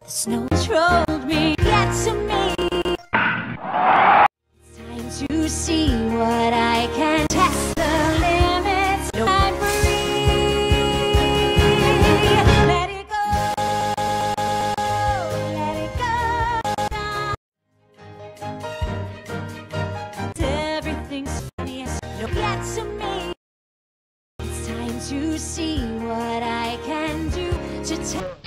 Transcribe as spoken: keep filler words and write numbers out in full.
The snow controlled me, get to me. It's time to see what I can test the limits. No time for me. Let it go, let it go. Everything's funny, yes, no, get to me. It's time to see what I can do to tell.